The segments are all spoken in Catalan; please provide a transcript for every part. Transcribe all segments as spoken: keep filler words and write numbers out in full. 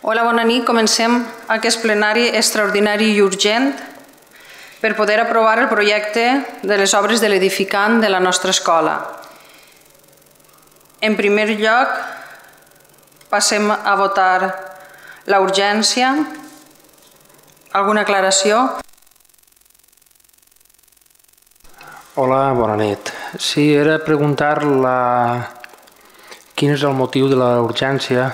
Hola, bona nit. Comencem aquest plenari extraordinari i urgent per poder aprovar el projecte de les obres de l'edificant de la nostra escola. En primer lloc, passem a votar la urgència. Alguna aclaració? Hola, bona nit. Sí, era preguntar la... quin és el motiu de la urgència.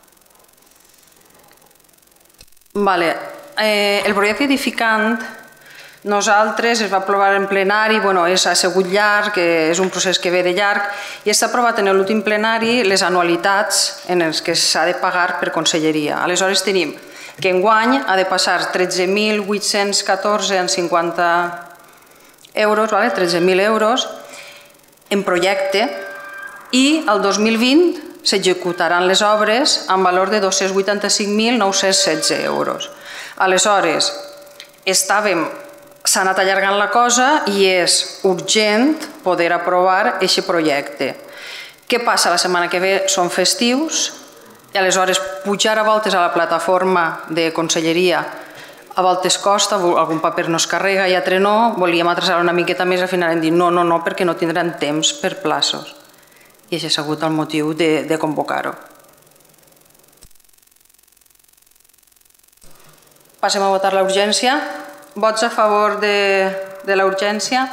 Vale. Eh, el projecte edificant, nosaltres es va aprovar en plenari, bueno, és ha sigut llarg, és un procés que ve de llarg, i està aprovat en l'últim plenari les anualitats en les que s'ha de pagar per conselleria. Aleshores tenim que enguany ha de passar tretze mil vuit-cents catorze coma cinquanta euros, vale? tretze mil euros en projecte, i el dos mil vint s'executaran les obres amb valor de dos-cents vuitanta-cinc mil nou-cents setze euros. Aleshores, estàvem, s'ha anat allargant la cosa i és urgent poder aprovar aquest projecte. Què passa? La setmana que ve són festius i aleshores pujar a voltes a la plataforma de conselleria a voltes costa, algun paper no es carrega i altre no, volíem atrasar una miqueta més, al final hem dit no, no, no, perquè no tindran temps per plaços. I això ha sigut el motiu de, de convocar-ho. Passem a votar la urgència. Vots a favor de, de la urgència?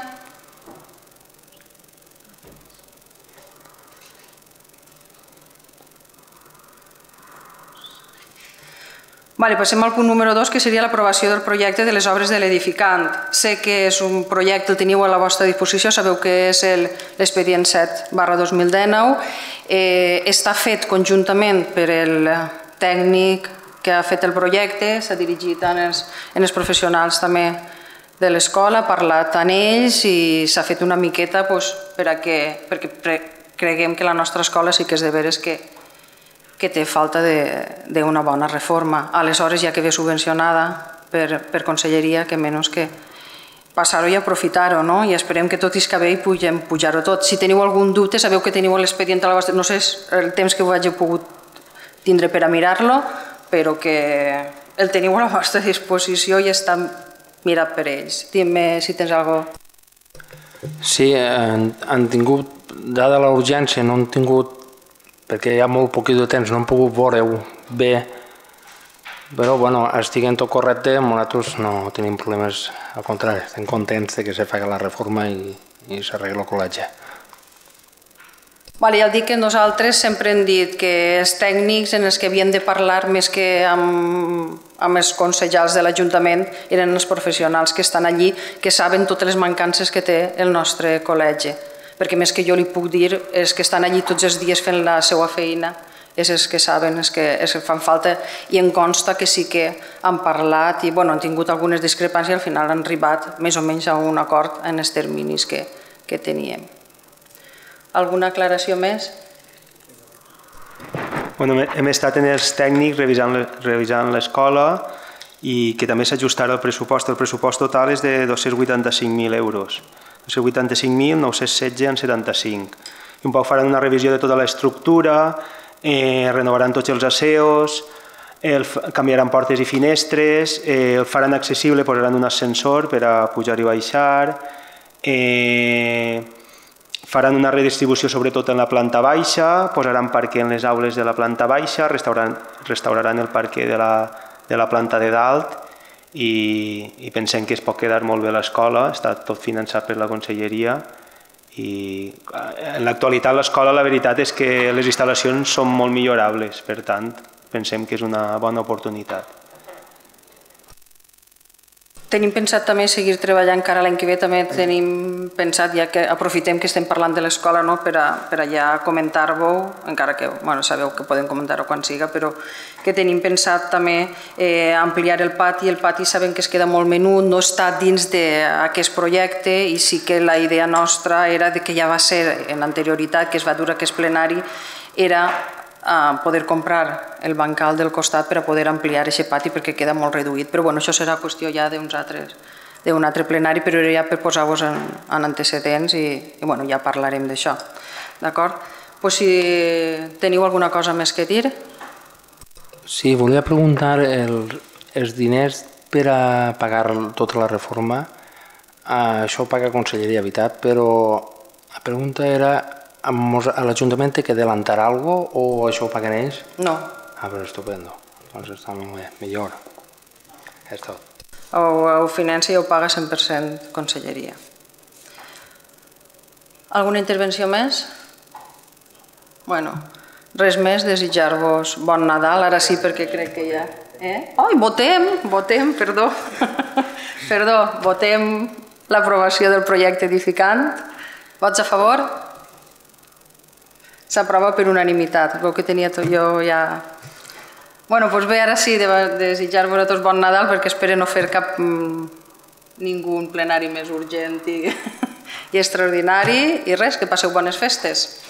Vale, passem al punt número dos, que seria l'aprovació del projecte de les obres de l'edificant. Sé que és un projecte, el teniu a la vostra disposició, sabeu que és l'expedient set barra dos mil dinou. Eh, està fet conjuntament per el tècnic que ha fet el projecte, s'ha dirigit en els, en els professionals també de l'escola, ha parlat amb ells i s'ha fet una miqueta pues, per a que, perquè creguem que la nostra escola sí que és de veres que que té falta d'una bona reforma. Aleshores, ja que ve subvencionada per, per conselleria, que menys que passar-ho i aprofitar-ho, no? I esperem que tot isca bé i puguem pujar-ho tot. Si teniu algun dubte, sabeu que teniu l'expedient a la vostra... No sé el temps que ho hagi pogut tindre per a mirar-lo, però que el teniu a la vostra disposició i està mirat per ells. Dime si tens alguna cosa. Sí, han, han tingut, dada la urgència, no han tingut, perquè hi ha molt poquet de temps, no hem pogut veure-ho bé, però bueno, estiguent tot correcte, nosaltres no tenim problemes, al contrari, estem contents que se faci la reforma i, i s'arregli el col·legi. Vale, ja dic que nosaltres sempre hem dit que els tècnics en els que havien de parlar més que amb, amb els consellers de l'Ajuntament eren els professionals que estan allí, que saben totes les mancances que té el nostre col·legi. Perquè més que jo li puc dir, els que estan allí tots els dies fent la seva feina, és els que saben, els que, els que fan falta, i em consta que sí que han parlat i bueno, han tingut algunes discrepàncies i al final han arribat més o menys a un acord en els terminis que, que teníem. Alguna aclaració més? Bueno, hem estat en els tècnics revisant l'escola i que també s'ajustarà el pressupost. El pressupost total és de dos-cents vuitanta-cinc mil euros. dos-cents vuitanta-cinc mil nou-cents setze coma setanta-cinc. I un poc faran una revisió de tota l'estructura, eh, renovaran tots els aseos, el, canviaran portes i finestres, eh, el faran accessible, posaran un ascensor per a pujar i baixar, eh, faran una redistribució sobretot en la planta baixa, posaran parquet en les aules de la planta baixa, restauraran, restauraran el parquet de la, de la planta de dalt, I, i pensem que es pot quedar molt bé l'escola, està tot finançat per la conselleria i en l'actualitat l'escola la veritat és que les instal·lacions són molt millorables, per tant pensem que és una bona oportunitat. Tenim pensat també seguir treballant encara l'any que ve, també tenim pensat, ja que aprofitem que estem parlant de l'escola no, per, a, per a ja comentar-ho, encara que bueno, sabeu que podem comentar-ho quan siga, però que tenim pensat també eh, ampliar el pati. El pati sabem que es queda molt menut, no està dins d'aquest projecte i sí que la idea nostra era que ja va ser en anterioritat, que es va dur aquest plenari, era a poder comprar el bancal del costat per a poder ampliar aquest pati perquè queda molt reduït. Però bueno, això serà qüestió ja d'un altre plenari, però era ja per posar-vos en, en antecedents i, i bueno, ja parlarem d'això. D'acord? Pues si teniu alguna cosa més que dir. Sí, volia preguntar els diners per a pagar tota la reforma. Això ho paga Conselleria d'Habitat, però la pregunta era a l'Ajuntament té que adelantar alguna cosa o això ho paguen ells? No. Ah, però estupendo. Doncs està molt bé, millor. És tot. Ho financia i ho paga cent per cent Conselleria. Alguna intervenció més? Bueno, res més, desitjar-vos bon Nadal, ara sí perquè crec que ja... Ai, votem, votem, perdó. Perdó, votem l'aprovació del projecte edificant. Vots a favor? S'aprova per unanimitat. Veu que tenia tot jo ja... Bueno, doncs bé, ara sí, desitjar-vos a tots bon Nadal perquè espero no fer cap ningú plenari més urgent i extraordinari i res, que passeu bones festes.